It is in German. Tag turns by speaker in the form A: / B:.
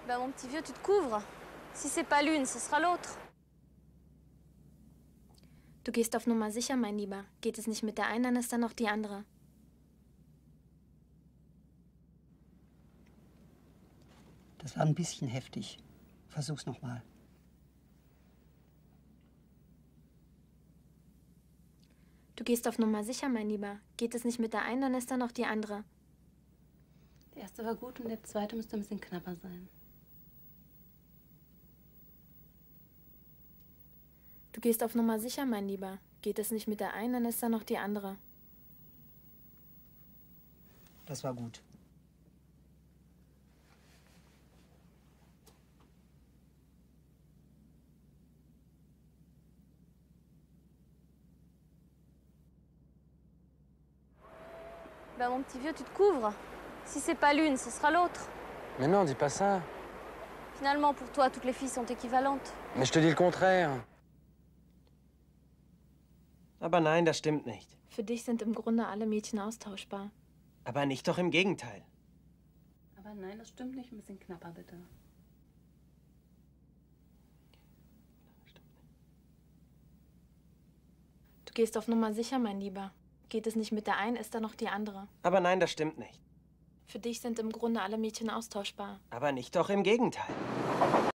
A: Ben, mon petit vieux, tu te couvres. Si c'est pas l'une, ce sera l'autre.
B: Du gehst auf Nummer sicher, mein Lieber. Geht es nicht mit der einen, dann ist da noch die andere.
C: Das war ein bisschen heftig. Versuch's noch mal.
B: Du gehst auf Nummer sicher, mein Lieber. Geht es nicht mit der einen, dann ist da noch die andere.
D: Der erste war gut und der zweite müsste ein bisschen knapper sein.
B: Du gehst auf Nummer sicher, mein Lieber. Geht es nicht mit der einen, dann ist da noch die andere.
C: Das war gut.
A: Ben, mon petit vieux, tu te couvres. Si c'est pas l'une, ce sera l'autre.
E: Mais non, dis pas ça.
A: Finalement, pour toi, toutes les filles sont équivalentes.
E: Mais je te dis le contraire.
F: Aber nein, das stimmt nicht.
B: Für dich sind im Grunde alle Mädchen austauschbar.
F: Aber nicht doch im Gegenteil.
D: Aber nein, das stimmt nicht. Ein bisschen knapper, bitte.
B: Du gehst auf Nummer sicher, mein Lieber. Geht es nicht mit der einen, ist da noch die andere.
F: Aber nein, das stimmt nicht.
B: Für dich sind im Grunde alle Mädchen austauschbar.
F: Aber nicht doch im Gegenteil.